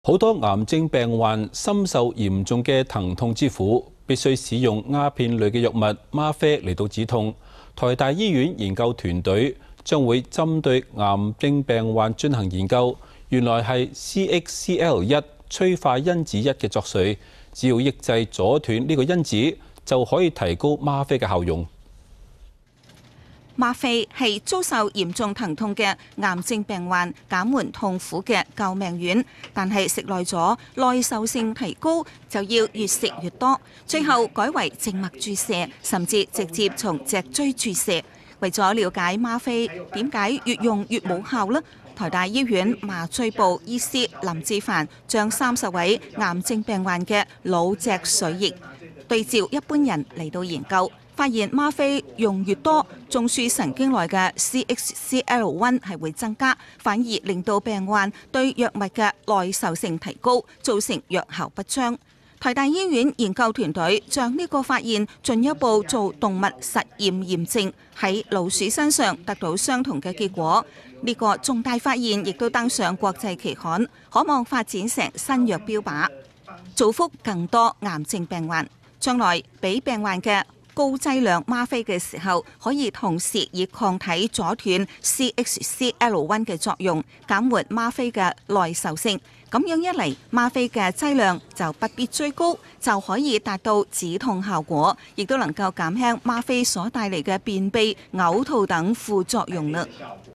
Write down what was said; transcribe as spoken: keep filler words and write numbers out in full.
好多癌症病患深受嚴重嘅疼痛之苦，必須使用鴉片類嘅藥物嗎啡嚟到止痛。台大醫院研究團隊將會針對癌症病患進行研究，原來係 C X C L 一 催化因子一嘅作祟，只要抑制阻斷呢個因子，就可以提高嗎啡嘅效用。 嗎啡係遭受嚴重疼痛嘅癌症病患減緩痛苦嘅救命丸，但係食耐咗，耐受性提高，就要越食越多，最後改為靜脈注射，甚至直接從脊椎注射。為咗了解嗎啡點解越用越冇效呢？台大醫院麻醉部醫師林志凡將三十位癌症病患嘅腦脊髓液對照一般人嚟到研究。發現嗎啡用越多，中樞神經內嘅 C X C L 一 係會增加，反而令到病患對藥物嘅耐受性提高，造成藥效不彰。台大醫院研究團隊將呢個發現進一步做動物實驗驗證，喺老鼠身上得到相同嘅結果。呢個重大發現亦都登上國際期刊，可望發展成新藥標靶，造福更多癌症病患。將來俾病患嘅高劑量嗎啡嘅時候，可以同時以抗體阻斷 C X C L 一 嘅作用，減緩嗎啡嘅耐受性。咁樣一嚟，嗎啡嘅劑量就不必追高，就可以達到止痛效果，亦都能夠減輕嗎啡所帶嚟嘅便秘、嘔吐等副作用啦。